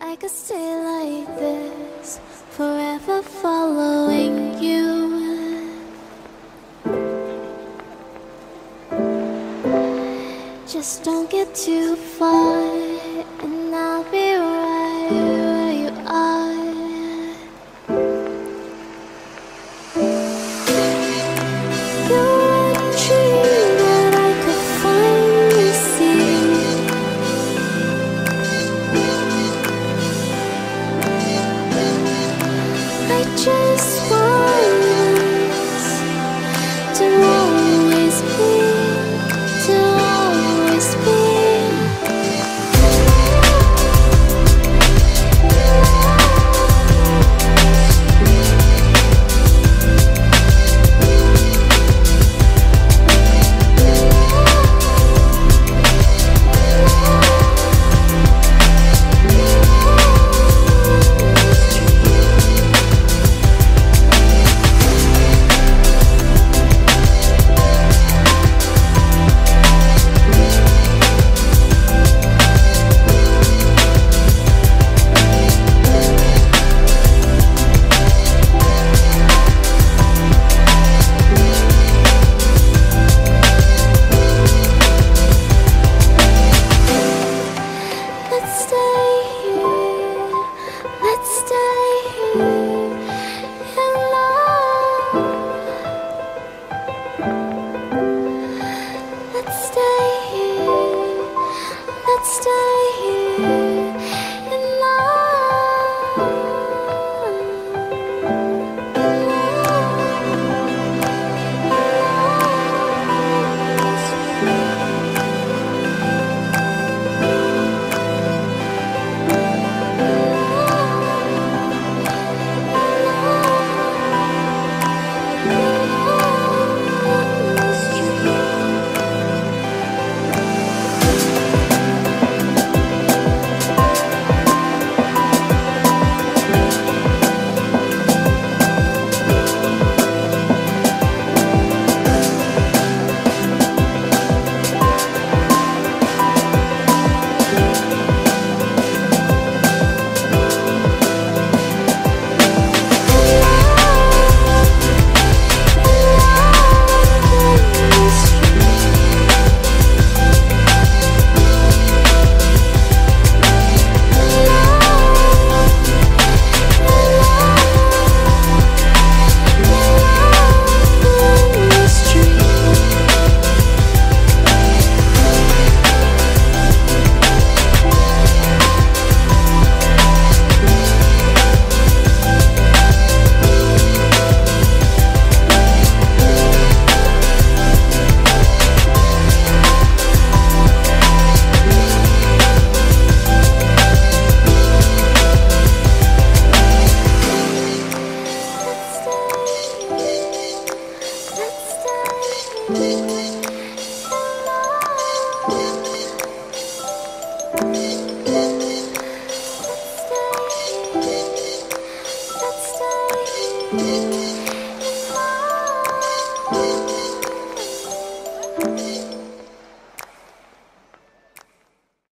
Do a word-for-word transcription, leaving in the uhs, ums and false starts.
I could stay like this, forever following you. Just don't get too far, and I'll be right where you are. You're a dream that I could finally see. I just want us to always be, to always be. Let's stay.